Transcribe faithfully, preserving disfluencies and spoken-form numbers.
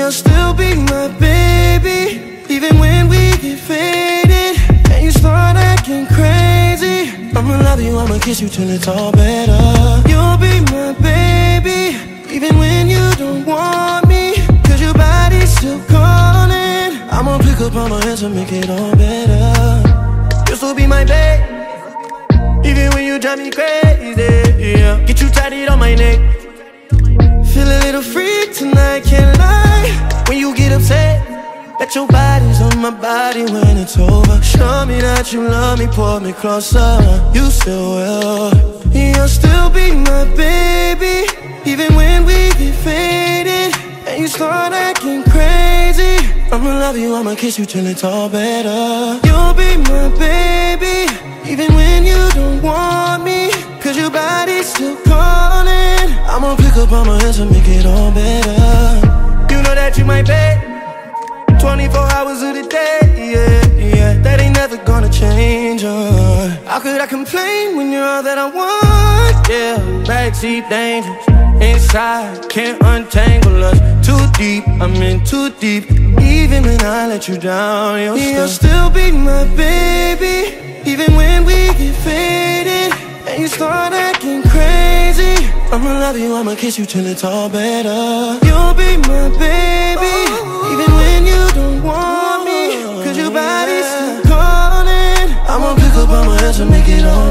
You'll still be my baby, even when we get faded and you start acting crazy. I'ma love you, I'ma kiss you till it's all better. You'll be my baby, even when you don't want me, cause your body's still calling. I'ma pick up all my hands and make it all better. You'll still be my babe, even when you drive me crazy, yeah. Get you tatted on my neck. Feel a little free tonight, can't lie. When you get upset, bet your body's on my body when it's over. Show me that you love me, pull me closer. You still will. You'll still be my baby, even when we get faded and you start acting crazy. I'ma love you, I'ma kiss you till it's all better. You'll be my baby, even when you don't want me, cause your body's still calling. I'ma pick up all my hands and make it all better. You know that you my babe, twenty-four hours of the day, yeah, yeah. That ain't never gonna change, uh. How could I complain when you're all that I want, yeah. Backseat dangerous, inside, can't untangle us. Too deep, I'm in too deep. Even when I let you down, you'll, you'll still be my baby, even when we get faded and you start acting crazy. I'ma love you, I'ma kiss you till it's all better. You'll be my baby, even when you don't want me, cause your body's still calling. I'ma pick up all my hands and make it all